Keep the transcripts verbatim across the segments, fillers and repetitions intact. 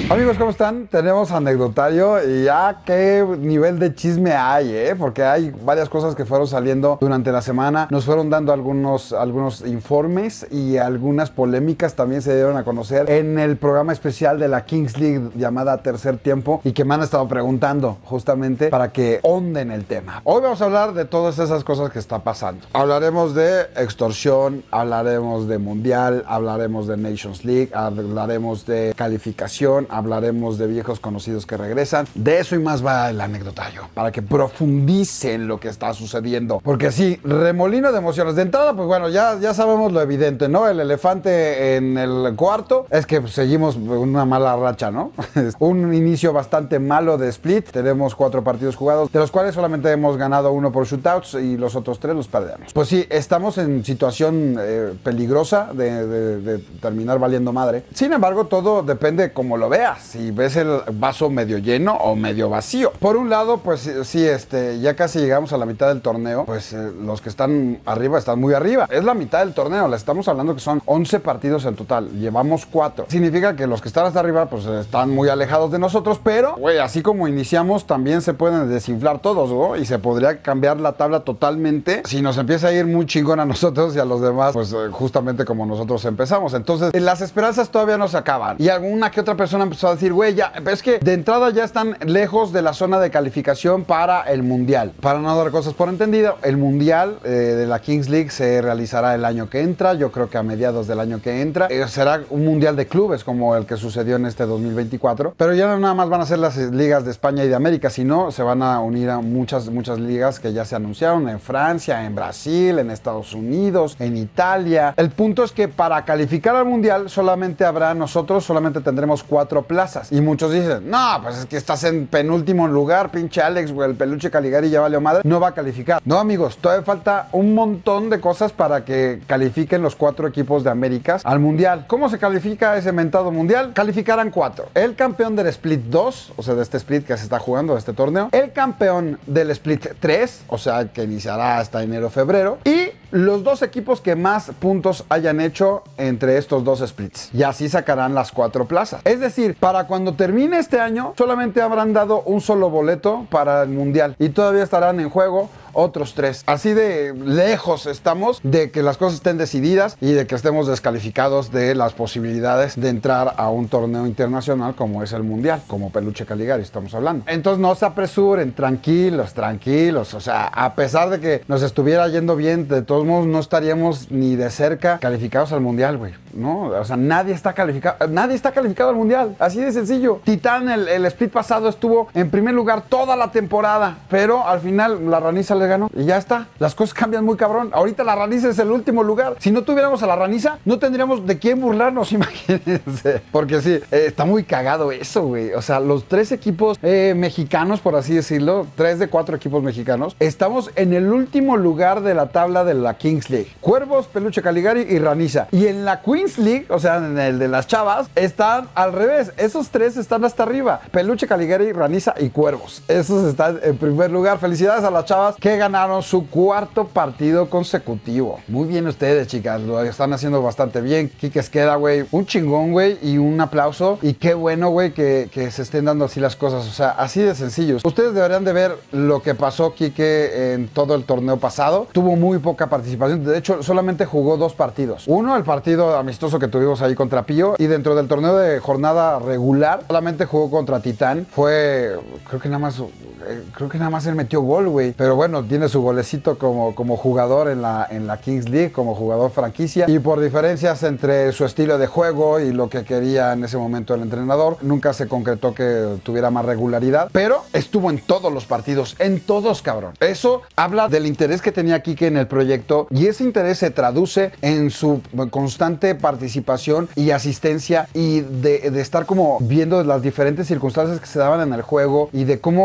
Amigos, ¿cómo están? Tenemos anecdotario y ya qué nivel de chisme hay, ¿eh? Porque hay varias cosas que fueron saliendo durante la semana. Nos fueron dando algunos, algunos informes y algunas polémicas también se dieron a conocer en el programa especial de la Kings League llamada Tercer Tiempo y que me han estado preguntando justamente para que honden el tema. Hoy vamos a hablar de todas esas cosas que está pasando. Hablaremos de extorsión, hablaremos de Mundial, hablaremos de Nations League, hablaremos de calificación, hablaremos de viejos conocidos que regresan. De eso y más va el anecdotario, para que profundicen lo que está sucediendo. Porque sí, remolino de emociones. De entrada, pues bueno, ya, ya sabemos lo evidente, ¿no? El elefante en el cuarto es que pues, seguimos una mala racha, ¿no? Un inicio bastante malo de Split. Tenemos cuatro partidos jugados, de los cuales solamente hemos ganado uno por shootouts y los otros tres los perdemos. Pues sí, estamos en situación eh, peligrosa de, de, de terminar valiendo madre. Sin embargo, todo depende como lo veas. Si ves el vaso medio lleno o medio vacío. Por un lado, pues sí, este, ya casi llegamos a la mitad del torneo. Pues eh, los que están arriba están muy arriba. Es la mitad del torneo. Le estamos hablando que son once partidos en total. Llevamos cuatro. Significa que los que están hasta arriba, pues están muy alejados de nosotros. Pero, güey, así como iniciamos, también se pueden desinflar todos, ¿no? Y se podría cambiar la tabla totalmente si nos empieza a ir muy chingón a nosotros y a los demás, pues eh, justamente como nosotros empezamos. Entonces, las esperanzas todavía no se acaban. Y alguna que otra persona empezó a decir, güey, ya, es que de entrada ya están lejos de la zona de calificación para el Mundial. Para no dar cosas por entendido, el Mundial eh, de la Kings League se realizará el año que entra, yo creo que a mediados del año que entra. Eh, será un Mundial de clubes como el que sucedió en este dos mil veinticuatro, pero ya no nada más van a ser las ligas de España y de América, sino se van a unir a muchas, muchas ligas que ya se anunciaron en Francia, en Brasil, en Estados Unidos, en Italia. El punto es que para calificar al Mundial solamente habrá, nosotros solamente tendremos cuatro plazas. Y muchos dicen, no, pues es que estás en penúltimo lugar, pinche Alex, güey, el peluche Caligari ya valió madre, no va a calificar. No, amigos, todavía falta un montón de cosas para que califiquen los cuatro equipos de Américas al Mundial. ¿Cómo se califica ese mentado Mundial? Calificarán cuatro. El campeón del Split dos, o sea, de este Split que se está jugando, de este torneo. El campeón del Split tres, o sea, que iniciará hasta enero-febrero. Y los dos equipos que más puntos hayan hecho entre estos dos splits. Y así sacarán las cuatro plazas. Es decir, para cuando termine este año, solamente habrán dado un solo boleto para el Mundial. Y todavía estarán en juego otros tres. Así de lejos estamos de que las cosas estén decididas y de que estemos descalificados de las posibilidades de entrar a un torneo internacional como es el Mundial, como Peluche Caligari estamos hablando. Entonces no se apresuren, tranquilos, tranquilos. O sea, a pesar de que nos estuviera yendo bien, de todos modos no estaríamos ni de cerca calificados al Mundial, güey, ¿no? O sea, nadie está calificado, nadie está calificado al Mundial, así de sencillo. Titán, el, el split pasado, estuvo en primer lugar toda la temporada, pero al final la Raniza le ganó y ya está. Las cosas cambian muy cabrón. Ahorita la Raniza es el último lugar. Si no tuviéramos a la Raniza, no tendríamos de quién burlarnos, imagínense. Porque sí, eh, está muy cagado eso, güey. O sea, los tres equipos eh, mexicanos, por así decirlo, tres de cuatro equipos mexicanos, estamos en el último lugar de la tabla de la Kings League. Cuervos, Peluche Caligari y Raniza. Y en la Queens League, o sea, en el de las chavas, están al revés. Esos tres están hasta arriba. Peluche Caligari, Raniza y Cuervos. Esos están en primer lugar. Felicidades a las chavas que ganaron su cuarto partido consecutivo. Muy bien ustedes, chicas. Lo están haciendo bastante bien. Quique Esqueda, güey. Un chingón, güey. Y un aplauso. Y qué bueno, güey, que, que se estén dando así las cosas. O sea, así de sencillos. Ustedes deberían de ver lo que pasó, Quique, en todo el torneo pasado. Tuvo muy poca participación. De hecho, solamente jugó dos partidos. Uno, el partido amistoso que tuvimos ahí contra Pío. Y dentro del torneo de jornada regular, solamente jugó contra Titán. Fue, creo que nada más, eh, creo que nada más él metió gol, güey. Pero bueno, tiene su golecito como, como jugador en la, en la Kings League, como jugador franquicia. Y por diferencias entre su estilo de juego y lo que quería en ese momento el entrenador, nunca se concretó que tuviera más regularidad. Pero estuvo en todos los partidos, en todos, cabrón. Eso habla del interés que tenía Quique en el proyecto. Y ese interés se traduce en su constante participación y asistencia y de, de estar como viendo las diferentes circunstancias que se daban en el juego y de cómo, de cómo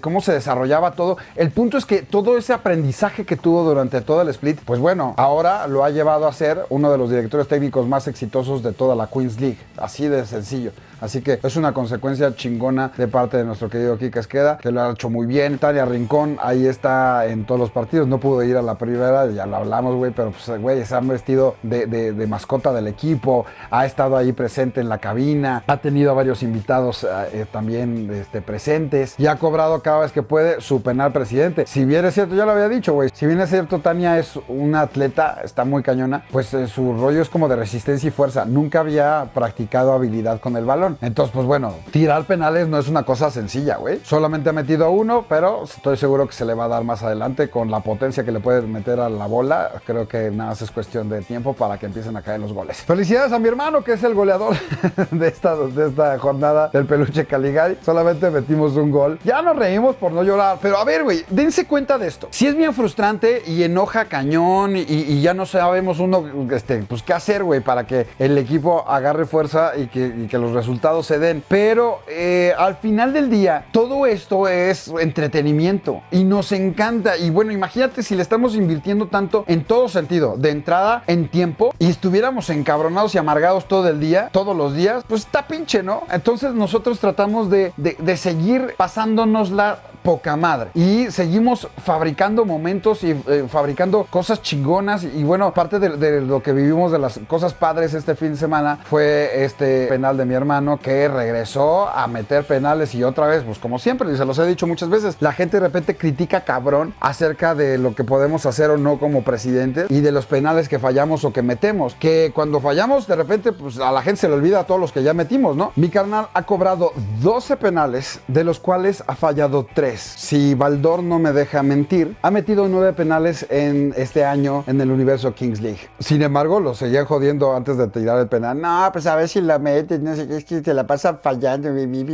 cómo se desarrollaba todo. El punto es que todo ese aprendizaje que tuvo durante todo el split, pues bueno, ahora lo ha llevado a ser uno de los directores técnicos más exitosos de toda la Queens League. Así de sencillo. Así que es una consecuencia chingona de parte de nuestro querido Quique Esqueda, que lo ha hecho muy bien. Tania Rincón, ahí está en todos los partidos. No pudo ir a la primera, ya lo hablamos, güey, pero pues, güey, se han vestido de, de, de mascota del equipo. Ha estado ahí presente en la cabina. Ha tenido a varios invitados eh, también este, presentes. Y ha cobrado cada vez que puede su penal presidente. Si bien es cierto, ya lo había dicho, güey. Si bien es cierto, Tania es una atleta, está muy cañona, pues eh, su rollo es como de resistencia y fuerza. Nunca había practicado habilidad con el balón. Entonces, pues bueno, tirar penales no es una cosa sencilla, güey. Solamente ha metido uno, pero estoy seguro que se le va a dar más adelante con la potencia que le puede meter a la bola. Creo que nada más es cuestión de tiempo para que empiecen a caer los goles. Felicidades a mi hermano, que es el goleador de esta, de esta jornada del Peluche Caligari. Solamente metimos un gol. Ya nos reímos por no llorar, pero a ver, güey, dense cuenta de esto. Si es bien frustrante y enoja cañón y, y ya no sabemos uno, este, pues qué hacer, güey, para que el equipo agarre fuerza y que, y que los resultados se den, pero eh, al final del día todo esto es entretenimiento y nos encanta. Y bueno, imagínate si le estamos invirtiendo tanto en todo sentido, de entrada, en tiempo, y estuviéramos encabronados y amargados todo el día, todos los días, pues está pinche, ¿no? Entonces nosotros tratamos de, de, de seguir pasándonos la poca madre y seguimos fabricando momentos y eh, fabricando cosas chingonas. Y bueno, parte de, de lo que vivimos de las cosas padres este fin de semana fue este penal de mi hermano, que regresó a meter penales. Y otra vez, pues como siempre, y se los he dicho muchas veces, la gente de repente critica cabrón acerca de lo que podemos hacer o no como presidentes y de los penales que fallamos o que metemos, que cuando fallamos de repente pues a la gente se le olvida a todos los que ya metimos, ¿no? Mi carnal ha cobrado doce penales, de los cuales ha fallado tres. Si Baldor no me deja mentir, ha metido nueve penales en este año en el universo Kings League. Sin embargo, lo seguían jodiendo antes de tirar el penal. No, pues a ver si la metes, no sé qué, es que te la pasa fallando.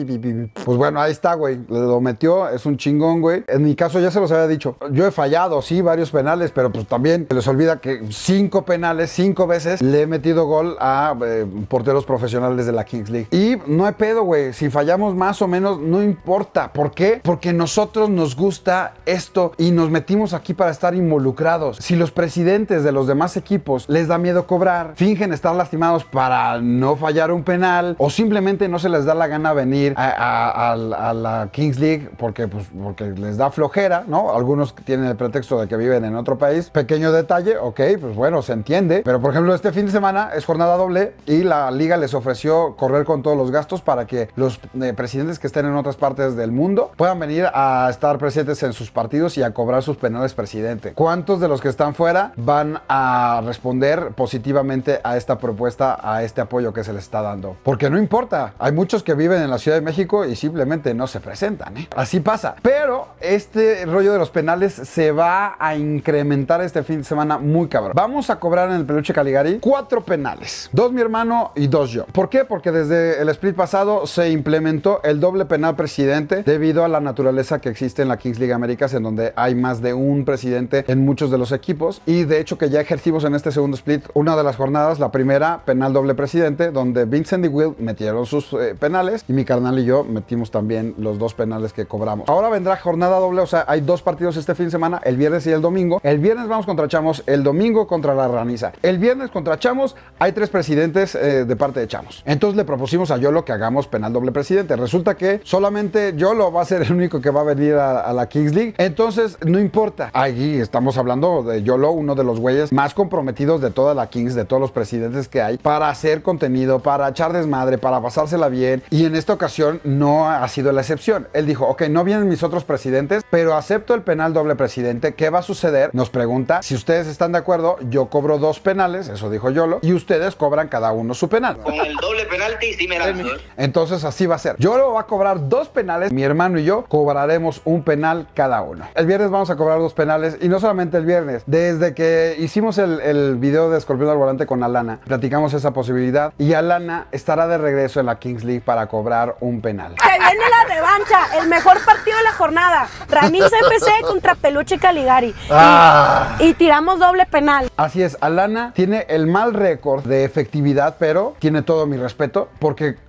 Pues bueno, ahí está, güey. Lo metió, es un chingón, güey. En mi caso ya se los había dicho. Yo he fallado, sí, varios penales, pero pues también se les olvida que cinco penales, cinco veces le he metido gol a eh, porteros profesionales de la Kings League. Y no hay pedo, güey. Si fallamos más o menos, no importa. ¿Por qué? Porque nosotros nos gusta esto y nos metimos aquí para estar involucrados. Si los presidentes de los demás equipos les da miedo cobrar, fingen estar lastimados para no fallar un penal, o simplemente no se les da la gana venir a, a, a, a la Kings League porque, pues, porque les da flojera, ¿no? Algunos tienen el pretexto de que viven en otro país. Pequeño detalle, ok, pues bueno, se entiende. Pero por ejemplo, este fin de semana es jornada doble y la liga les ofreció correr con todos los gastos para que los eh, presidentes que estén en otras partes del mundo puedan venir a estar presentes en sus partidos y a cobrar sus penales presidente. ¿Cuántos de los que están fuera van a responder positivamente a esta propuesta, a este apoyo que se les está dando? Porque no importa, hay muchos que viven en la Ciudad de México y simplemente no se presentan, ¿eh? Así pasa. Pero este rollo de los penales se va a incrementar este fin de semana muy cabrón. Vamos a cobrar en el Peluche Caligari cuatro penales. Dos mi hermano y dos yo. ¿Por qué? Porque desde el split pasado se implementó el doble penal presidente debido a la naturaleza que existe en la Kings League Américas, en donde hay más de un presidente en muchos de los equipos. Y de hecho que ya ejercimos en este segundo split una de las jornadas, la primera, penal doble presidente, donde Vincent y Will metieron sus eh, penales y mi carnal y yo metimos también los dos penales que cobramos. Ahora vendrá jornada doble, o sea, hay dos partidos este fin de semana, el viernes y el domingo. El viernes vamos contra Chamos, el domingo contra la Raniza. El viernes contra Chamos hay tres presidentes eh, de parte de Chamos. Entonces le propusimos a Yolo que hagamos penal doble presidente. Resulta que solamente Yolo va a ser el único que va a venir a, a la Kings League. Entonces no importa. Ahí estamos hablando de Yolo, uno de los güeyes más comprometidos de toda la Kings, de todos los presidentes que hay, para hacer contenido, para echar desmadre, para pasársela bien. Y en esta ocasión no ha sido la excepción. Él dijo, ok, no vienen mis otros presidentes, pero acepto el penal doble presidente. ¿Qué va a suceder? Nos pregunta. Si ustedes están de acuerdo, yo cobro dos penales, eso dijo Yolo, y ustedes cobran cada uno su penal. Con el doble penalti sí me lanzo. Entonces así va a ser. Yolo va a cobrar dos penales, mi hermano y yo cobraremos un penal cada uno. El viernes vamos a cobrar dos penales, y no solamente el viernes. Desde que hicimos el, el video de Escorpión al Volante con Alana, platicamos esa posibilidad, y Alana estará de regreso en la Kings League para cobrar un penal. Se viene la revancha, el mejor partido de la jornada. Raniza F C contra Peluche Caligari. Ah. Y, y tiramos doble penal. Así es, Alana tiene el mal récord de efectividad, pero tiene todo mi respeto, porque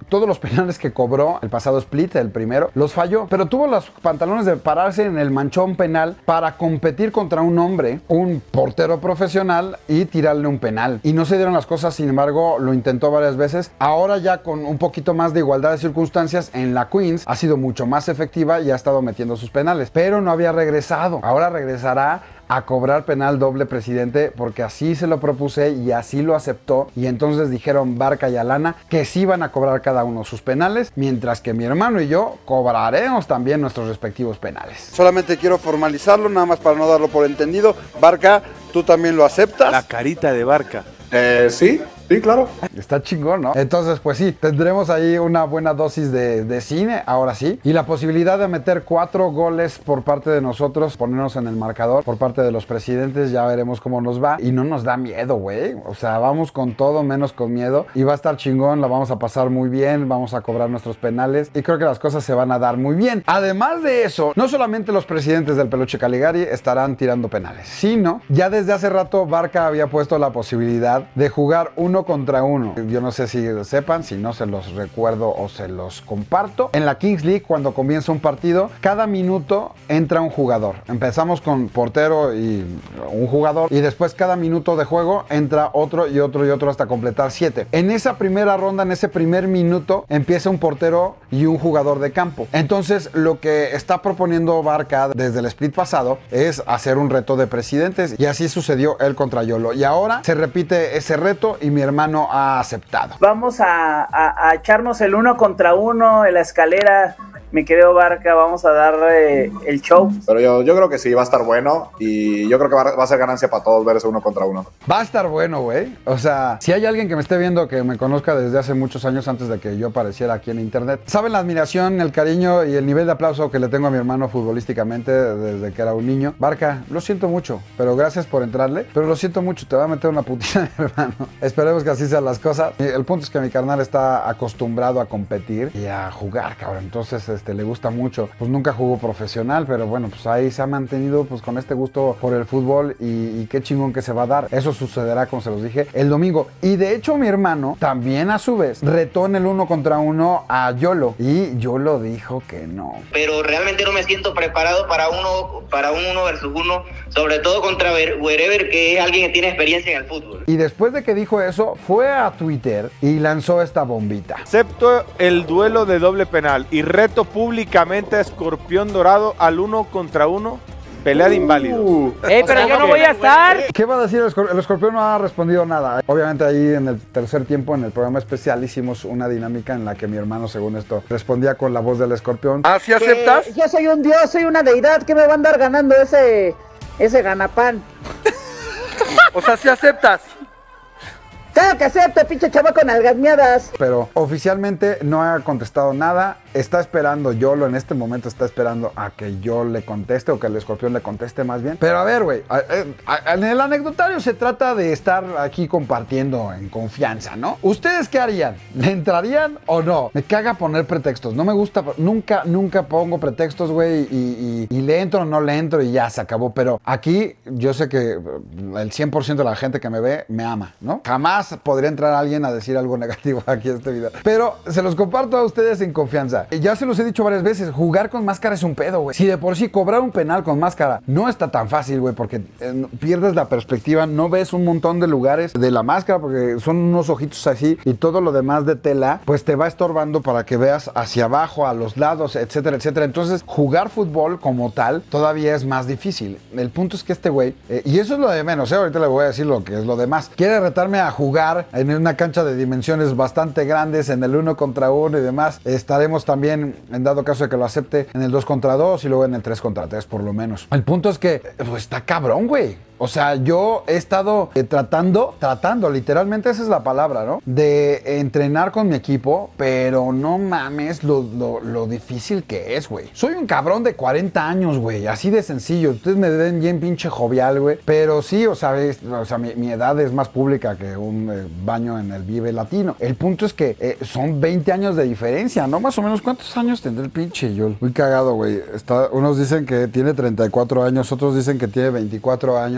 todos los penales que cobró el pasado split, el primero, los falló, pero tuvo los pantalones de pararse en el manchón penal para competir contra un hombre, un portero profesional, y tirarle un penal. Y no se dieron las cosas, sin embargo, lo intentó varias veces. Ahora ya con un poquito más de igualdad de circunstancias, en la Queens ha sido mucho más efectiva y ha estado metiendo sus penales, pero no había regresado. Ahora regresará a cobrar penal doble, presidente, porque así se lo propuse y así lo aceptó. Y entonces dijeron Barca y Alana que sí van a cobrar cada uno sus penales, mientras que mi hermano y yo cobraremos también nuestros respectivos penales. Solamente quiero formalizarlo, nada más para no darlo por entendido. Barca, ¿tú también lo aceptas? La carita de Barca. Eh, sí, sí, claro. Está chingón, ¿no? Entonces, pues sí, tendremos ahí una buena dosis de, de cine, ahora sí. Y la posibilidad de meter cuatro goles por parte de nosotros, ponernos en el marcador por parte de los presidentes, ya veremos cómo nos va. Y no nos da miedo, güey. O sea, vamos con todo menos con miedo. Y va a estar chingón, la vamos a pasar muy bien, vamos a cobrar nuestros penales. Y creo que las cosas se van a dar muy bien. Además de eso, no solamente los presidentes del Peluche Caligari estarán tirando penales, sino ya desde hace rato Barca había puesto la posibilidad de jugar uno contra uno. Yo no sé si sepan, si no se los recuerdo o se los comparto. En la Kings League, cuando comienza un partido, cada minuto entra un jugador. Empezamos con portero y un jugador, y después cada minuto de juego entra otro y otro y otro hasta completar siete. En esa primera ronda, en ese primer minuto, empieza un portero y un jugador de campo. Entonces, lo que está proponiendo Barca desde el split pasado es hacer un reto de presidentes, y así sucedió él contra Yolo. Y ahora se repite ese reto y mi hermano ha aceptado. Vamos a, a, a echarnos el uno contra uno en la escalera. Mi querido Barca, vamos a dar eh, el show. Pero yo, yo creo que sí, va a estar bueno. Y yo creo que va, va a ser ganancia para todos ver ese uno contra uno. Va a estar bueno, güey. O sea, si hay alguien que me esté viendo, que me conozca desde hace muchos años antes de que yo apareciera aquí en internet, saben la admiración, el cariño y el nivel de aplauso que le tengo a mi hermano futbolísticamente desde que era un niño. Barca, lo siento mucho, pero gracias por entrarle. Pero lo siento mucho, te va a meter una putita, hermano. Esperemos que así sean las cosas. El punto es que mi carnal está acostumbrado a competir y a jugar, cabrón. Entonces, Este, le gusta mucho. Pues nunca jugó profesional, pero bueno, pues ahí se ha mantenido pues con este gusto por el fútbol, y, y qué chingón que se va a dar. Eso sucederá, como se los dije, el domingo. Y de hecho mi hermano también a su vez retó en el uno contra uno a Yolo, y Yolo dijo que no. Pero realmente no me siento preparado para uno, para un uno versus uno, sobre todo contra Wherever, que es alguien que tiene experiencia en el fútbol. Y después de que dijo eso, fue a Twitter y lanzó esta bombita. Acepto el duelo de doble penal y reto públicamente a Escorpión Dorado al uno contra uno, pelea de inválidos. Uh, ¡Ey, pero yo no voy a estar! ¿Qué va a decir el escorpión? El escorpión no ha respondido nada. Obviamente ahí en el tercer tiempo, en el programa especial, hicimos una dinámica en la que mi hermano, según esto, respondía con la voz del escorpión. ¿Ah, sí aceptas? Yo soy un dios, soy una deidad, ¿qué me va a andar ganando ese, ese ganapán? O sea, ¿sí aceptas? Claro que acepto, pinche chava con algasmeadas. Pero oficialmente no ha contestado nada. Está esperando, Yolo en este momento está esperando a que yo le conteste, o que el escorpión le conteste más bien. Pero a ver, güey, en el anecdotario se trata de estar aquí compartiendo en confianza, ¿no? ¿Ustedes qué harían? ¿Le entrarían o no? Me caga poner pretextos. No me gusta, nunca, nunca pongo pretextos, güey, y, y, y le entro o no le entro y ya se acabó. Pero aquí yo sé que el cien por ciento de la gente que me ve me ama, ¿no? Jamás podría entrar alguien a decir algo negativo aquí en este video. Pero se los comparto a ustedes en confianza. Ya se los he dicho varias veces, jugar con máscara es un pedo, güey. Si de por sí cobrar un penal con máscara no está tan fácil, güey, porque eh, pierdes la perspectiva, no ves un montón de lugares de la máscara, porque son unos ojitos así, y todo lo demás de tela, pues te va estorbando para que veas hacia abajo, a los lados, etcétera, etcétera. Entonces, jugar fútbol como tal todavía es más difícil. El punto es que este güey, eh, y eso es lo de menos, eh, ahorita le voy a decir lo que es lo de más, quiere retarme a jugar en una cancha de dimensiones bastante grandes, en el uno contra uno y demás. Estaremos también, en dado caso de que lo acepte, en el dos contra dos y luego en el tres contra tres por lo menos. El punto es que pues está cabrón, güey. O sea, yo he estado eh, tratando, tratando, literalmente esa es la palabra, ¿no? De entrenar con mi equipo, pero no mames lo, lo, lo difícil que es, güey. Soy un cabrón de cuarenta años, güey, así de sencillo. Ustedes me ven bien pinche jovial, güey. Pero sí, o sea, es, o sea mi, mi edad es más pública que un eh, baño en el Vive Latino. El punto es que eh, son veinte años de diferencia, ¿no? Más o menos, ¿cuántos años tendrá el pinche Yol? Muy cagado, güey. Está, unos dicen que tiene treinta y cuatro años, otros dicen que tiene veinticuatro años.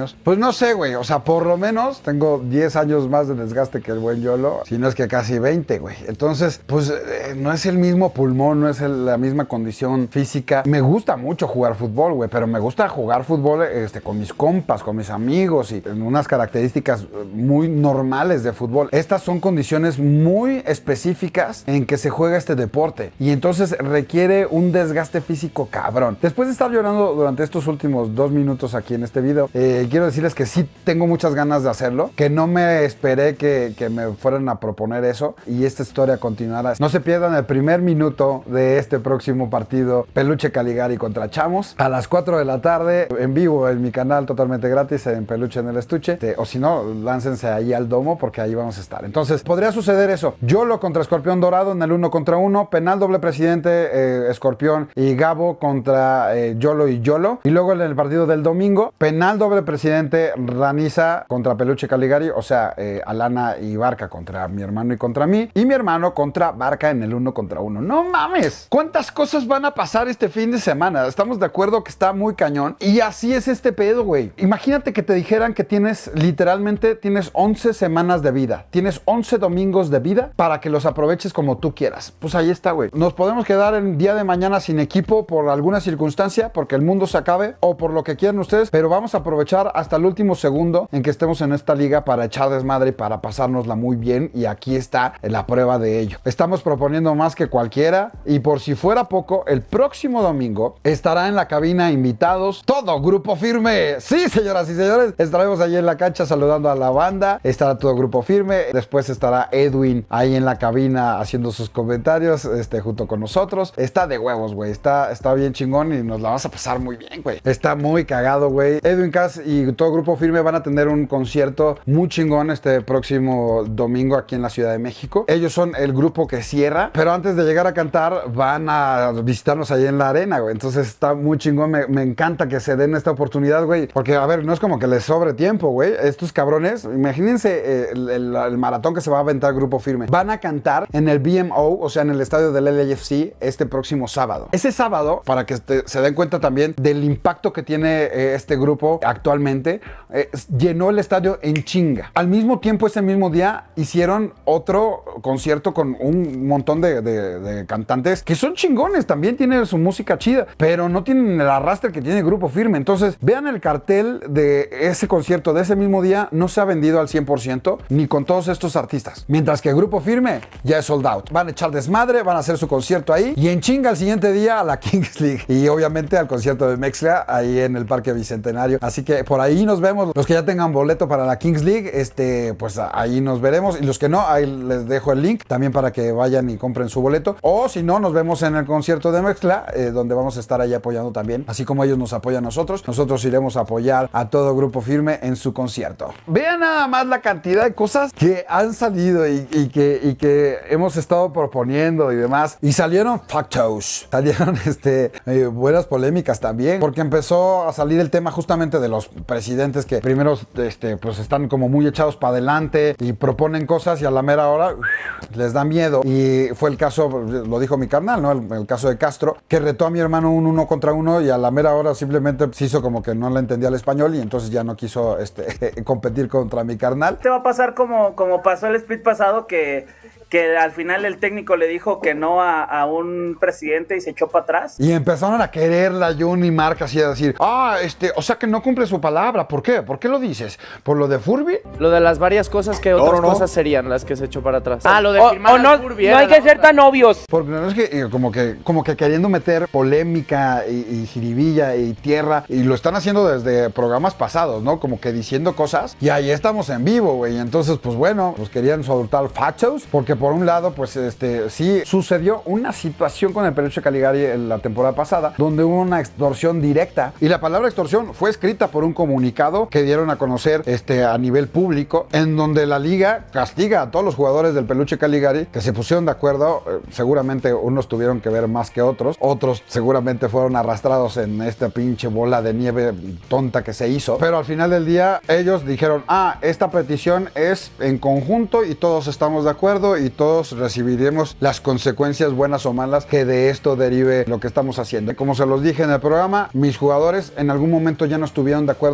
años. Pues no sé, güey, o sea, por lo menos tengo diez años más de desgaste que el buen Yolo, si no es que casi veinte, güey. Entonces, pues eh, no es el mismo pulmón, no es el, la misma condición física. Me gusta mucho jugar fútbol, güey, pero me gusta jugar fútbol este, con mis compas, con mis amigos y en unas características muy normales de fútbol. Estas son condiciones muy específicas en que se juega este deporte y entonces requiere un desgaste físico cabrón. Después de estar llorando durante estos últimos dos minutos aquí en este video, eh, quiero decirles que sí tengo muchas ganas de hacerlo, que no me esperé que, que me fueran a proponer eso y esta historia continuará. No se pierdan el primer minuto de este próximo partido Peluche Caligari contra Chamos a las cuatro de la tarde en vivo en mi canal totalmente gratis en Peluche en el Estuche, eh, o si no, láncense ahí al domo porque ahí vamos a estar. Entonces podría suceder eso: Yolo contra Escorpión Dorado en el uno contra uno, penal doble presidente, eh, Escorpión y Gabo contra eh, Yolo y Yolo, y luego en el partido del domingo, penal doble presidente, Raniza contra Peluche Caligari, o sea, eh, Alana y Barca contra mi hermano y contra mí, y mi hermano contra Barca en el uno contra uno. ¡No mames! ¿Cuántas cosas van a pasar este fin de semana? Estamos de acuerdo que está muy cañón, y así es este pedo, güey. Imagínate que te dijeran que tienes, literalmente, tienes once semanas de vida, tienes once domingos de vida para que los aproveches como tú quieras. Pues ahí está, güey. Nos podemos quedar el día de mañana sin equipo por alguna circunstancia, porque el mundo se acabe, o por lo que quieran ustedes, pero vamos a aprovechar hasta el último segundo en que estemos en esta liga para echar desmadre y para pasárnosla muy bien, y aquí está la prueba de ello. Estamos proponiendo más que cualquiera, y por si fuera poco, el próximo domingo estará en la cabina invitados todo Grupo Firme. Sí, señoras y señores, estaremos allí en la cancha saludando a la banda, estará todo Grupo Firme, después estará Edwin ahí en la cabina haciendo sus comentarios este, junto con nosotros. Está de huevos, güey, está, está bien chingón y nos la vamos a pasar muy bien, güey. Está muy cagado, güey. Edwin Cass y todo Grupo Firme van a tener un concierto muy chingón este próximo domingo aquí en la Ciudad de México. Ellos son el grupo que cierra, pero antes de llegar a cantar van a visitarnos ahí en la arena, güey. Entonces está muy chingón, me, me encanta que se den esta oportunidad, güey, porque a ver, no es como que les sobre tiempo, güey. Estos cabrones, imagínense eh, el, el, el maratón que se va a aventar Grupo Firme. Van a cantar en el B M O, o sea, en el estadio del L A F C este próximo sábado. Ese sábado, para que te, se den cuenta también del impacto que tiene eh, este grupo actualmente, eh, llenó el estadio en chinga. Al mismo tiempo, ese mismo día, hicieron otro concierto con un montón de, de, de cantantes que son chingones, también tienen su música chida, pero no tienen el arrastre que tiene Grupo Firme. Entonces, vean el cartel de ese concierto de ese mismo día, no se ha vendido al cien por ciento, ni con todos estos artistas. Mientras que Grupo Firme ya es sold out. Van a echar desmadre, van a hacer su concierto ahí, y en chinga al siguiente día a la Kings League. Y obviamente al concierto de Mexla, ahí en el Parque Bicentenario. Así que por ahí nos vemos. Los que ya tengan boleto para la Kings League, este, pues ahí nos veremos. Y los que no, ahí les dejo el link también para que vayan y compren su boleto. O si no, nos vemos en el concierto de Mexla, eh, donde vamos a estar ahí apoyando también. Así como ellos nos apoyan a nosotros, nosotros iremos a apoyar a todo Grupo Firme en su concierto. Vean nada más la cantidad de cosas que han salido y, y, que, y que hemos estado proponiendo y demás. Y salieron factos, salieron este, eh, buenas polémicas también, porque empezó a salir el tema justamente de los presidentes que primero este, pues están como muy echados para adelante y proponen cosas y a la mera hora uf, les da miedo. Y fue el caso, lo dijo mi carnal, ¿no? El, el caso de Castro, que retó a mi hermano un uno contra uno y a la mera hora simplemente se hizo como que no le entendía el español y entonces ya no quiso este, competir contra mi carnal. Te va a pasar como, como pasó el split pasado, que, que al final el técnico le dijo que no a, a un presidente y se echó para atrás. Y empezaron a quererla Jun y Mark así a decir, ah, este, o sea que no cumple su palabra. ¿Por qué? ¿Por qué lo dices? ¿Por lo de Furby? Lo de las varias cosas, que otras no, no. cosas serían las que se echó para atrás? Ah, lo de O- firmar o al no, Furby, no era hay la que ser otra. tan obvios. Porque no es que eh, como que como que queriendo meter polémica y, y jiribilla y tierra, y lo están haciendo desde programas pasados, ¿no? Como que diciendo cosas, y ahí estamos en vivo, güey. Entonces, pues bueno, pues querían soltar factos, porque por un lado, pues este, sí sucedió una situación con el Peluche Caligari en la temporada pasada, donde hubo una extorsión directa, y la palabra extorsión fue escrita por un comunicado que dieron a conocer este, a nivel público, en donde la liga castiga a todos los jugadores del Peluche Caligari que se pusieron de acuerdo. Eh, seguramente unos tuvieron que ver más que otros, otros seguramente fueron arrastrados en esta pinche bola de nieve tonta que se hizo, pero al final del día ellos dijeron, ah, esta petición es en conjunto y todos estamos de acuerdo y todos recibiremos las consecuencias buenas o malas que de esto derive lo que estamos haciendo. Como se los dije en el programa, mis jugadores en algún momento ya no estuvieron de acuerdo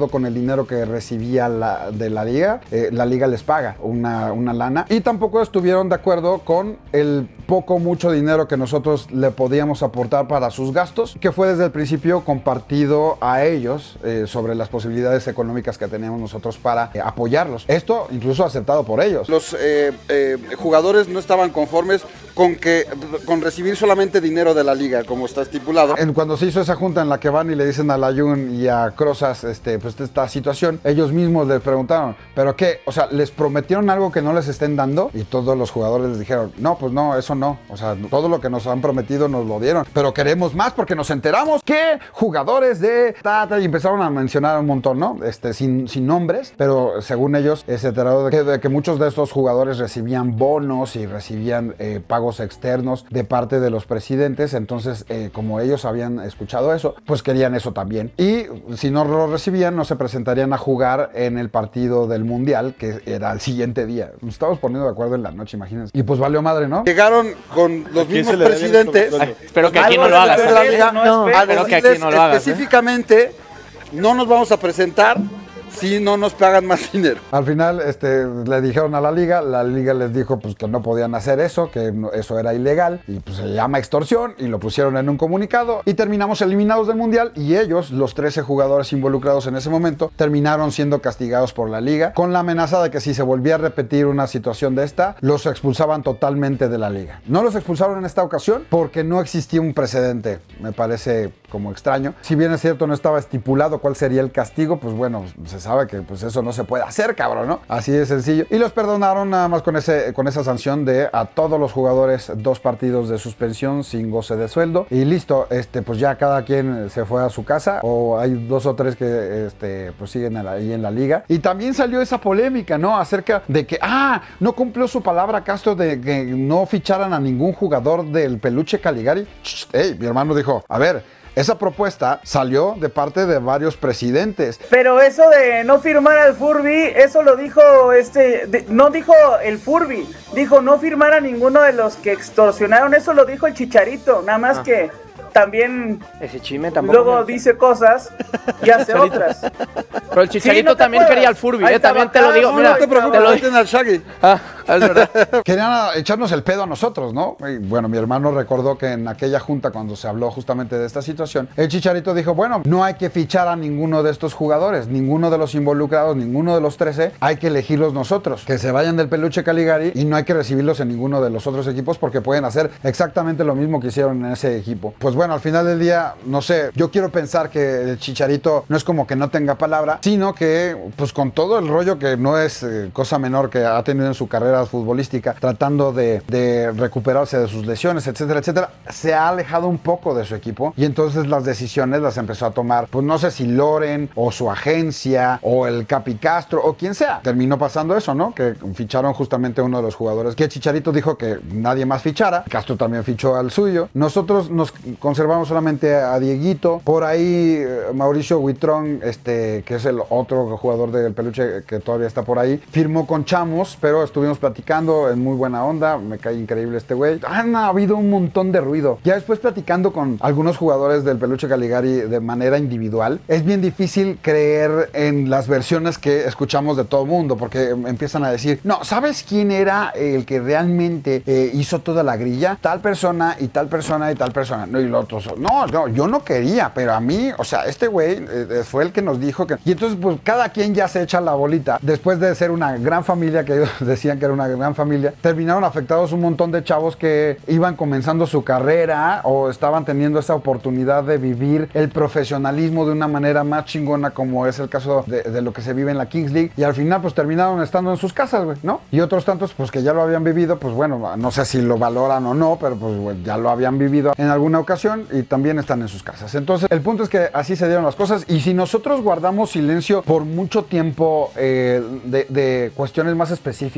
acuerdo con el dinero que recibía la, de la liga, eh, la liga les paga una, una lana, y tampoco estuvieron de acuerdo con el poco mucho dinero que nosotros le podíamos aportar para sus gastos, que fue desde el principio compartido a ellos eh, sobre las posibilidades económicas que teníamos nosotros para eh, apoyarlos. Esto incluso aceptado por ellos. Los eh, eh, jugadores no estaban conformes con que con recibir solamente dinero de la liga, como está estipulado. Cuando se hizo esa junta en la que van y le dicen a Layún y a Crozas este, pues, esta situación, ellos mismos les preguntaron, ¿pero qué? O sea, ¿les prometieron algo que no les estén dando? Y todos los jugadores les dijeron, no, pues no, eso no. O sea, todo lo que nos han prometido nos lo dieron, pero queremos más porque nos enteramos que jugadores de... Tata, y empezaron a mencionar un montón, ¿no? Este, sin, sin nombres, pero según ellos eh, se enteraron de que, de que muchos de estos jugadores recibían bonos y recibían eh, pagos externos de parte de los presidentes. Entonces, eh, como ellos habían escuchado eso, pues querían eso también. Y si no lo recibían, no se presentarían a jugar en el partido del Mundial, que era el siguiente día. Nos estábamos poniendo de acuerdo en la noche, imagínense. Y pues valió madre, ¿no? Llegaron con los mismos presidentes. Ay, pero que aquí no lo hagas. No, a pero que aquí no lo hagas. Específicamente, ¿eh? No nos vamos a presentar si no nos pagan más dinero. Al final este, le dijeron a la liga, la liga les dijo pues, que no podían hacer eso, que no, eso era ilegal, y pues se llama extorsión, y lo pusieron en un comunicado, y terminamos eliminados del Mundial, y ellos, los trece jugadores involucrados en ese momento, terminaron siendo castigados por la liga, con la amenaza de que si se volvía a repetir una situación de esta, los expulsaban totalmente de la liga. No los expulsaron en esta ocasión porque no existía un precedente, me parece como extraño. Si bien es cierto, no estaba estipulado cuál sería el castigo, pues bueno, se sabe que pues eso no se puede hacer, cabrón, ¿no? Así de sencillo. Y los perdonaron nada más con, ese, con esa sanción de a todos los jugadores dos partidos de suspensión sin goce de sueldo. Y listo, este, pues ya cada quien se fue a su casa, o hay dos o tres que este, pues siguen ahí en la liga. Y también salió esa polémica, ¿no? Acerca de que, ah, no cumplió su palabra Castro de que no ficharan a ningún jugador del Peluche Caligari. Ey, mi hermano dijo, a ver, esa propuesta salió de parte de varios presidentes. Pero eso de no firmar al Furby, eso lo dijo este, de, no dijo el Furby, dijo no firmar a ninguno de los que extorsionaron, eso lo dijo el Chicharito, nada más ah. que también ese chisme tampoco luego me... dice cosas y hace otras. Pero el Chicharito sí, no también puedo. Quería al Furby, eh, también te lo digo. No, mira, no te preocupes, te lo digo al Shaggy. Ah, es verdad. Querían echarnos el pedo a nosotros, ¿no? Y bueno, mi hermano recordó que en aquella junta, cuando se habló justamente de esta situación, el Chicharito dijo, bueno, no hay que fichar a ninguno de estos jugadores, ninguno de los involucrados, ninguno de los trece, hay que elegirlos nosotros, que se vayan del Peluche Caligari, y no hay que recibirlos en ninguno de los otros equipos porque pueden hacer exactamente lo mismo que hicieron en ese equipo. Pues bueno, al final del día, no sé, yo quiero pensar que el Chicharito no es como que no tenga palabra, sino que pues con todo el rollo que no es eh, cosa menor que ha tenido en su carrera futbolística, tratando de, de recuperarse de sus lesiones, etcétera, etcétera, se ha alejado un poco de su equipo, y entonces las decisiones las empezó a tomar, pues no sé si Loren o su agencia o el Capi Castro o quien sea. Terminó pasando eso, ¿no? Que ficharon justamente uno de los jugadores que Chicharito dijo que nadie más fichara. Castro también fichó al suyo. Nosotros nos conservamos solamente a Dieguito. Por ahí Mauricio Huitrón, este, que es el otro jugador del Peluche que todavía está por ahí, firmó con Chamos, pero estuvimos platicando en muy buena onda. Me cae increíble este güey. Han habido un montón de ruido. Ya después platicando con algunos jugadores del Peluche Caligari de manera individual, es bien difícil creer en las versiones que escuchamos de todo mundo, porque empiezan a decir, no, ¿sabes quién era el que realmente eh, hizo toda la grilla? Tal persona y tal persona y tal persona. No, y los otros, no, no, yo no quería, pero a mí, o sea, este güey eh, fue el que nos dijo que... Y entonces, pues, cada quien ya se echa la bolita. Después de ser una gran familia, que ellos decían que era una gran familia, terminaron afectados un montón de chavos que iban comenzando su carrera o estaban teniendo esa oportunidad de vivir el profesionalismo de una manera más chingona, como es el caso de, de lo que se vive en la Kings League, y al final, pues, terminaron estando en sus casas, güey, ¿no? Y otros tantos, pues, que ya lo habían vivido, pues, bueno, no sé si lo valoran o no, pero, pues, güey, ya lo habían vivido en alguna ocasión y también están en sus casas. Entonces, el punto es que así se dieron las cosas, y si nosotros guardamos silencio por mucho tiempo eh, de, de cuestiones más específicas, fue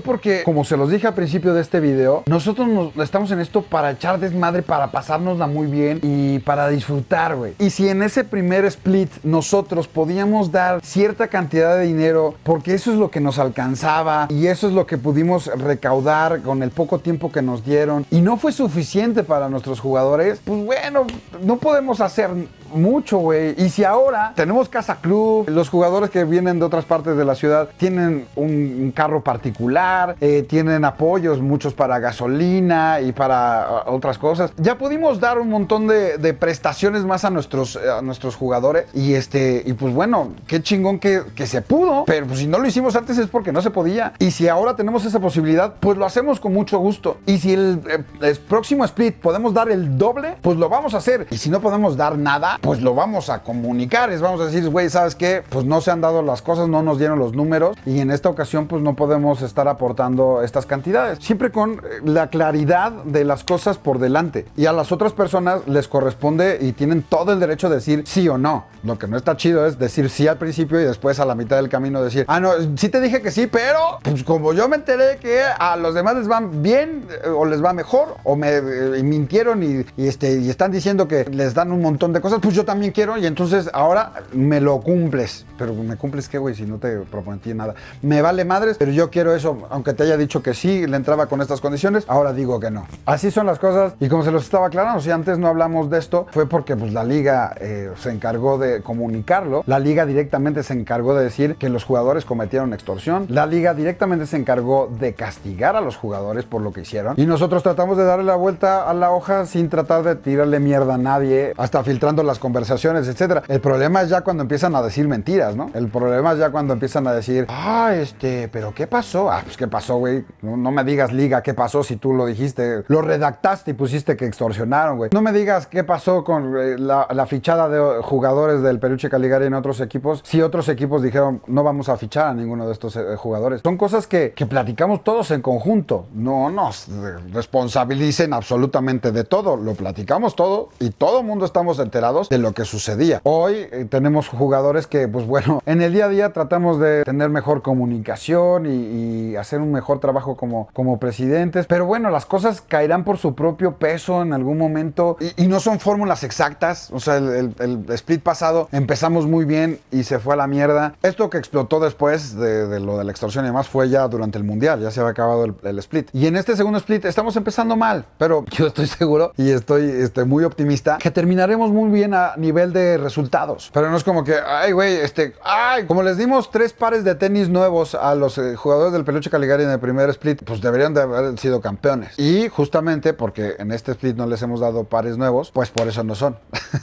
porque, como se los dije al principio de este video, nosotros nos, estamos en esto para echar desmadre, para pasárnosla muy bien y para disfrutar, güey. Y si en ese primer split nosotros podíamos dar cierta cantidad de dinero, porque eso es lo que nos alcanzaba y eso es lo que pudimos recaudar con el poco tiempo que nos dieron y no fue suficiente para nuestros jugadores, pues bueno, no podemos hacer mucho, güey. Y si ahora tenemos casa club, los jugadores que vienen de otras partes de la ciudad tienen un, un carro particular, eh, tienen apoyos, muchos para gasolina y para uh, otras cosas. Ya pudimos dar un montón de, de prestaciones más a nuestros, a nuestros jugadores y este, y pues bueno, qué chingón que, que se pudo, pero pues si no lo hicimos antes es porque no se podía. Y si ahora tenemos esa posibilidad, pues lo hacemos con mucho gusto. Y si el, eh, el próximo split podemos dar el doble, pues lo vamos a hacer. Y si no podemos dar nada, pues lo vamos a comunicar, les vamos a decir, güey, ¿sabes qué? Pues no se han dado las cosas, no nos dieron los números y en esta ocasión pues no podemos estar aportando estas cantidades. Siempre con la claridad de las cosas por delante. Y a las otras personas les corresponde y tienen todo el derecho de decir sí o no. Lo que no está chido es decir sí al principio y después a la mitad del camino decir, ah, no, sí te dije que sí, pero pues como yo me enteré que a los demás les van bien o les va mejor o me eh, mintieron y, y, este, y están diciendo que les dan un montón de cosas, pues yo también quiero y entonces ahora me lo cumples. Pero me cumples qué, güey, si no te prometí nada. Me vale madres, pero yo quiero eso, aunque te haya dicho que sí, le entraba con estas condiciones, ahora digo que no. Así son las cosas y como se los estaba aclarando, si antes no hablamos de esto, fue porque pues la liga eh, se encargó de comunicarlo, la liga directamente se encargó de decir que los jugadores cometieron extorsión, la liga directamente se encargó de castigar a los jugadores por lo que hicieron y nosotros tratamos de darle la vuelta a la hoja sin tratar de tirarle mierda a nadie, hasta filtrando las conversaciones, etcétera. El problema es ya cuando empiezan a decir mentiras, ¿no? El problema es ya cuando empiezan a decir, ah, este, pero ¿qué pasó? Ah, pues ¿qué pasó, güey? No, no me digas, liga, ¿qué pasó si tú lo dijiste? Lo redactaste y pusiste que extorsionaron, güey. No me digas qué pasó con eh, la, la fichada de jugadores del Peluche Caligari en otros equipos, si otros equipos dijeron, no vamos a fichar a ninguno de estos eh, jugadores. Son cosas que, que platicamos todos en conjunto. No nos responsabilicen absolutamente de todo. Lo platicamos todo y todo el mundo estamos enterados de lo que sucedía. Hoy eh, tenemos jugadores que, pues bueno, en el día a día tratamos de tener mejor comunicación y, y hacer un mejor trabajo como, como presidentes, pero bueno, las cosas caerán por su propio peso en algún momento y, y no son fórmulas exactas. O sea, el, el, el split pasado empezamos muy bien y se fue a la mierda. Esto que explotó después de, de lo de la extorsión y demás fue ya durante el mundial, ya se había acabado el, el split. Y en este segundo split estamos empezando mal, pero yo estoy seguro y estoy, estoy muy optimista que terminaremos muy bien a nivel de resultados. Pero no es como que, ay, güey, este, ay, como les dimos tres pares de tenis nuevos a los eh, jugadores del Peluche Caligari en el primer split, pues deberían de haber sido campeones. Y justamente porque en este split no les hemos dado pares nuevos, pues por eso no son.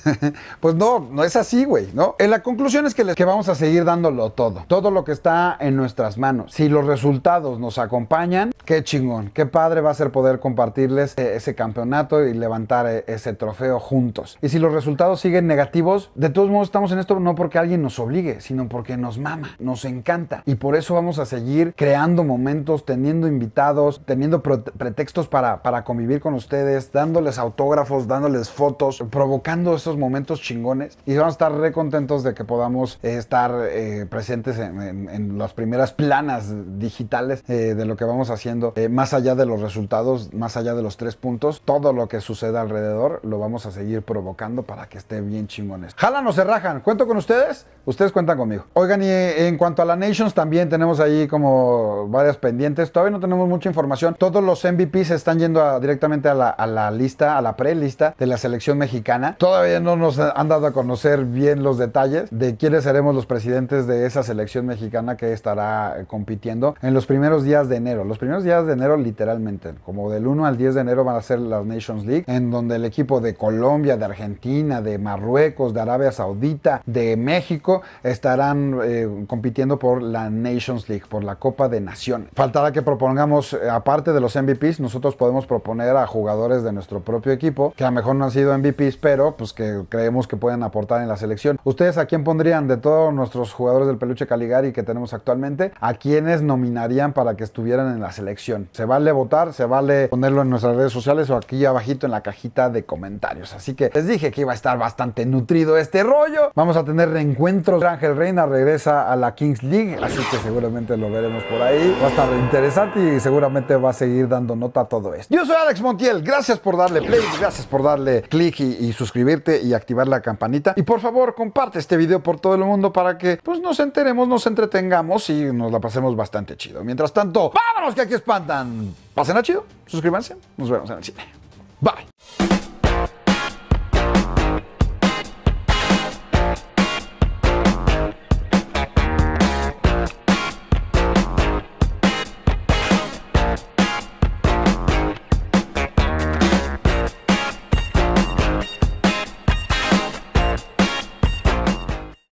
Pues no, no es así, güey, ¿no? En la conclusión es que, les, que vamos a seguir dándolo todo. Todo lo que está en nuestras manos. Si los resultados nos acompañan, qué chingón, qué padre va a ser poder compartirles ese campeonato y levantar ese trofeo juntos. Y si los resultados siguen negativos, de todos modos estamos en esto no porque alguien nos obligue, sino porque nos mama, nos encanta. Y por eso vamos a seguir creando momentos, teniendo invitados, teniendo pretextos para, para convivir con ustedes, dándoles autógrafos, dándoles fotos, provocando esos momentos chingones. Y vamos a estar re contentos de que podamos eh, estar eh, presentes en, en, en las primeras planas digitales eh, de lo que vamos haciendo. Eh, más allá de los resultados, más allá de los tres puntos, todo lo que suceda alrededor lo vamos a seguir provocando para que esté bien chingones. ¿Jalan o se rajan? ¿Cuento con ustedes? Ustedes cuentan conmigo. Oigan, y en cuanto a la Nations también tenemos ahí como varias pendientes. Todavía no tenemos mucha información. Todos los M V Ps están yendo a, directamente a la, a la lista, a la pre-lista de la selección mexicana. Todavía no nos han dado a conocer bien los detalles de quiénes seremos los presidentes de esa selección mexicana que estará compitiendo en los primeros días de enero. Los primeros días de enero literalmente, como del uno al diez de enero van a ser las Nations League, en donde el equipo de Colombia, de Argentina, de Marruecos, de Arabia Saudita, de México estarán eh, compitiendo por la Nations League, por la Copa de Naciones. Faltará que propongamos, eh, aparte de los M V Ps, nosotros podemos proponer a jugadores de nuestro propio equipo, que a lo mejor no han sido M V Ps, pero pues que creemos que pueden aportar en la selección. ¿Ustedes a quién pondrían de todos nuestros jugadores del Peluche Caligari que tenemos actualmente? ¿A quiénes nominarían para que estuvieran en la selección? Se vale votar, se vale ponerlo en nuestras redes sociales o aquí abajito en la cajita de comentarios. Así que les dije que iba a estar bastante nutrido este rollo. Vamos a tener reencuentros. Ángel Reina regresa a la Kings League, así que seguramente lo veremos por ahí. Va a estar interesante y seguramente va a seguir dando nota a todo esto. Yo soy Alex Montiel, gracias por darle play, gracias por darle click y, y suscribirte y activar la campanita. Y por favor, comparte este video por todo el mundo para que pues nos enteremos, nos entretengamos y nos la pasemos bastante chido. Mientras tanto, ¡vámonos que aquí espantan! Pasen a chido, suscríbanse, nos vemos en el cine. Bye.